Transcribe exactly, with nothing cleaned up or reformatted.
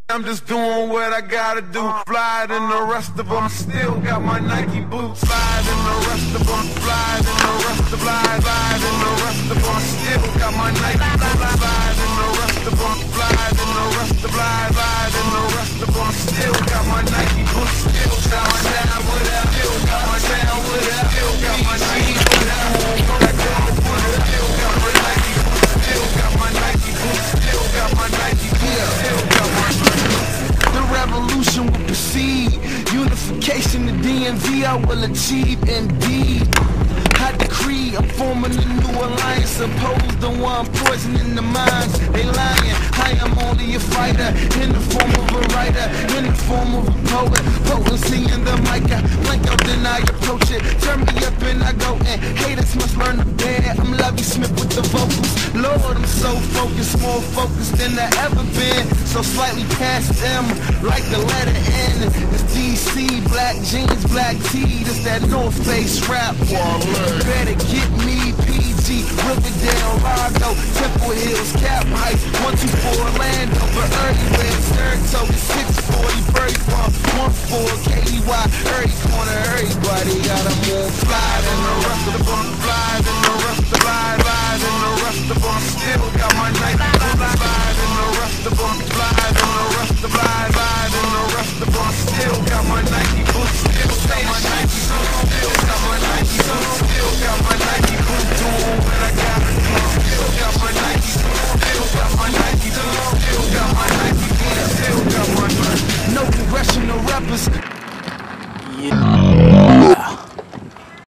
I'm just doing what I gotta do. Fly than the rest of them, still got my Nike boots. Fly than the rest of them, fly than the rest of fly, fly than the rest of them, still got my Nike boots. Fly than the rest of them, fly than the rest of fly, fly than the rest of them, still got my Nike boots. Still got my down with it, still got my down with it, still got my Nike boots. Still got my Nike boots, still got my Nike boots, still got my Nike boots, still got my The revolution will proceed. Unification, the D M V I will achieve indeed. I decree I'm forming a new alliance. Opposed to one poisoning the minds. They lying. I am only a fighter in the form of a writer, in the form of a poet. Potency in the mic. I blink out, then I approach it. Turn me up and I go in. Haters must learn to bear. I'm Lovey Smith with the vocals. Lord, I'm so focused, more focused than I ever been. So slightly past them, like the letter N. It's D C, black jeans, black tee. It's that North Face rap. Better get me P G, Riverdale, Largo, Temple Hills, Cap Heights, one two four Orlando, but everywhere, Saratoga, six forty, Birdie Farm, one four K D Y, every corner, everybody got a move, fly than the